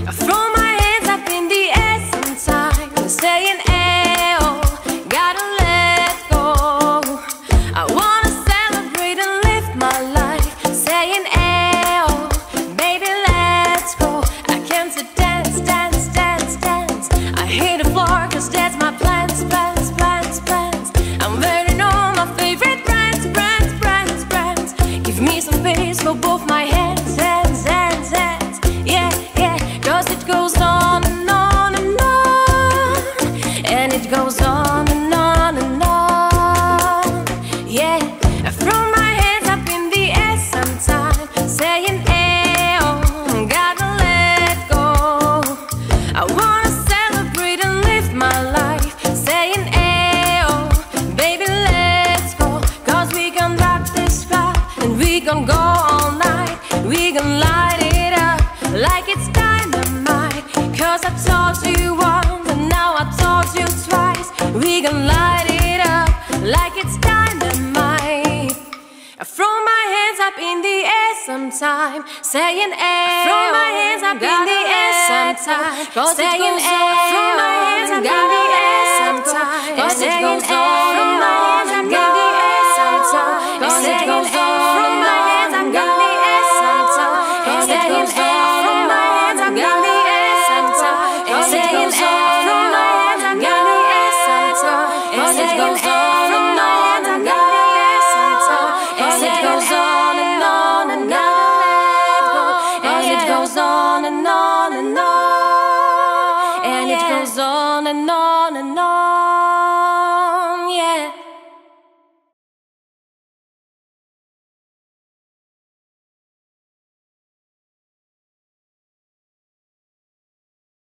I throw my hands up in the air sometimes, saying, "Hey, oh, gotta let go." I wanna celebrate and live my life, saying, "Hey, oh, baby, let's go." I came to dance, dance, dance, dance. I hit the floor 'cause that's my plans, plans, plans, plans. I'm wearing all my favorite brands, brands, brands, brands. Give me some space for both my hands, hands, hands, hands. Yeah, yeah, 'cause it goes on and on and on, and it goes on and on and on. Yeah, I throw my hands up in the air sometimes, saying, "Hey, oh, gotta let go." I wanna celebrate and live my life, saying, "Hey, oh, baby, let's go." 'Cause we can rock this spot and we can go all night. We can light it up like it's dynamite. 'Cause I told you once and now I told you twice. We can light it up like it's dynamite. I throw my hands up in the air sometime, saying, "Hey, I throw my hands up in the air sometime, saying, "Hey, I throw my hands up in the air sometime, and it goes on and on and on." And it goes on and on and on. And it goes on and on and on. And it goes on and on and on. And it goes on and on and on. And it goes on and on and on. And it goes on and on and on. And it goes on and on and on.